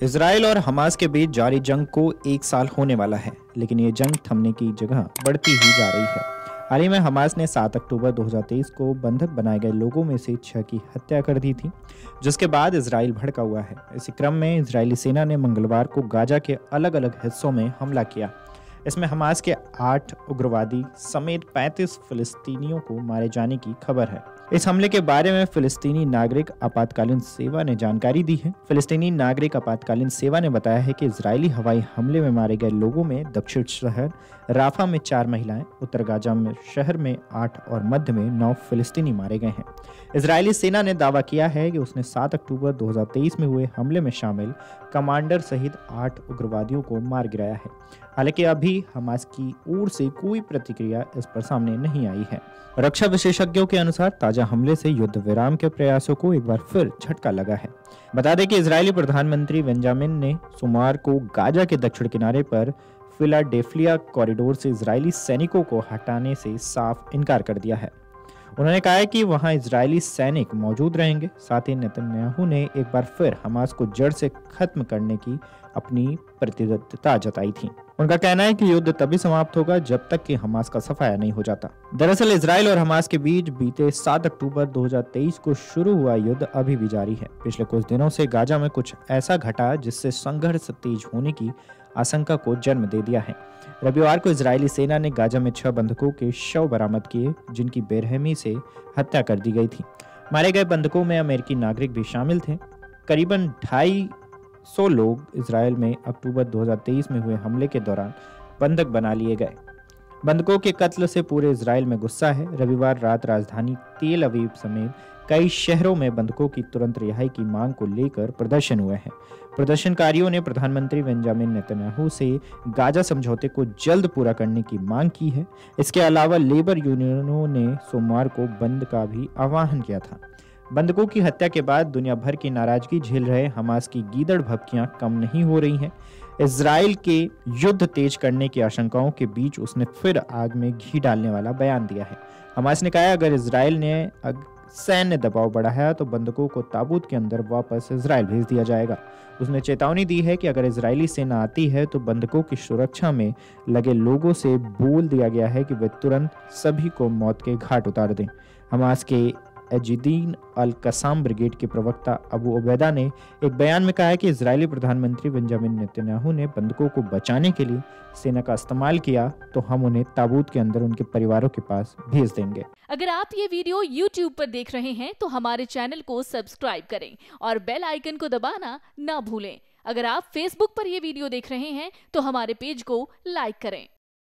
Israel और Hamas के बीच जारी जंग को एक साल होने वाला है, लेकिन ये जंग थमने की जगह बढ़ती ही जा रही है। हाल ही में हमास ने 7 अक्टूबर 2023 को बंधक बनाए गए लोगों में से 6 की हत्या कर दी थी, जिसके बाद इजराइल भड़का हुआ है। इसी क्रम में इजरायली सेना ने मंगलवार को गाजा के अलग अलग हिस्सों में हमला किया। इसमें हमास के 8 उग्रवादी समेत 35 फिलिस्तीनियों को मारे जाने की खबर है। इस हमले के बारे में फिलिस्तीनी नागरिक आपातकालीन सेवा ने जानकारी दी है। फिलिस्तीनी नागरिक आपातकालीन सेवा ने बताया है कि इजरायली हवाई हमले में मारे गए लोगों में दक्षिण शहर राफा में 4 महिलाएं, उत्तर गाजा में शहर में 8 और मध्य में 9 फिलिस्तीनी मारे गए हैं। इजरायली सेना ने दावा किया है कि उसने 7 अक्टूबर 2023 में हुए हमले में शामिल कमांडर सहित 8 उग्रवादियों को मार गिराया है। हालांकि अभी हमास की ओर से कोई प्रतिक्रिया इस पर सामने नहीं आई है। रक्षा विशेषज्ञों के अनुसार ताजा हमले से युद्ध विराम के प्रयासों को एक बार फिर झटका लगा है। बता दें कि इजरायली प्रधानमंत्री बेंजामिन ने सोमवार को गाजा के दक्षिण किनारे पर फिलाडेल्फिया कॉरिडोर से इजरायली सैनिकों को हटाने से साफ इनकार कर दिया है। उन्होंने कहा है कि वहां इजरायली सैनिक मौजूद रहेंगे। साथ ही नेतन्याहू ने एक बार फिर हमास को जड़ से खत्म करने की अपनी प्रतिबद्धता जताई थी। उनका कहना है कि युद्ध तभी समाप्त होगा जब तक कि हमास का सफाया नहीं हो जाता। दरअसल इजराइल और हमास के बीच बीते 7 अक्टूबर 2023 को शुरू हुआ युद्ध अभी भी जारी है। पिछले कुछ दिनों से गाजा में कुछ ऐसा घटा जिससे संघर्ष तेज होने की आशंका को जन्म दे दिया है। रविवार को इजरायली सेना ने गाजा में 6 बंधकों के शव बरामद किए, जिनकी बेरहमी से हत्या कर दी गई थी। मारे गए बंधकों में अमेरिकी नागरिक भी शामिल थे। करीबन 250 लोग इजरायल में अक्टूबर 2023 में हुए हमले के दौरान बंधक बना लिए गए। बंधकों के कत्ल से पूरे इजरायल में गुस्सा है। रविवार रात राजधानी तेल अवीव समेत कई शहरों में बंधकों की तुरंत रिहाई की मांग को लेकर प्रदर्शन हुए हैं। प्रदर्शनकारियों ने प्रधानमंत्री बेंजामिन नेतन्याहू से गाजा समझौते को जल्द पूरा करने की मांग की है। इसके अलावा लेबर यूनियनों ने सोमवार को बंद का भी आह्वान किया था। बंधकों की हत्या के बाद दुनिया भर की नाराजगी झेल रहे हमास की गीदड़ भभकियां कम नहीं हो रही हैं। इजराइल के युद्ध तेज करने की आशंकाओं के बीच उसने फिर आग में घी डालने वाला बयान दिया है। हमास ने कहा अगर इजराइल ने सैन्य दबाव बढ़ाया तो बंधकों को ताबूत के अंदर वापस इजराइल भेज दिया जाएगा। उसने चेतावनी दी है कि अगर इजरायली सेना आती है तो बंधकों की सुरक्षा में लगे लोगों से बोल दिया गया है कि वे तुरंत सभी को मौत के घाट उतार दें। हमास के एजिदीन अल कसाम ब्रिगेड के प्रवक्ता अबू उबैदा ने एक बयान में कहा है कि इजरायली प्रधानमंत्री बेंजामिन नेतन्याहू ने बंधकों को बचाने के लिए सेना का इस्तेमाल किया तो हम उन्हें ताबूत के अंदर उनके परिवारों के पास भेज देंगे। अगर आप ये वीडियो YouTube पर देख रहे हैं तो हमारे चैनल को सब्सक्राइब करें और बेल आइकन को दबाना ना भूलें। अगर आप Facebook पर ये वीडियो देख रहे हैं तो हमारे पेज को लाइक करें।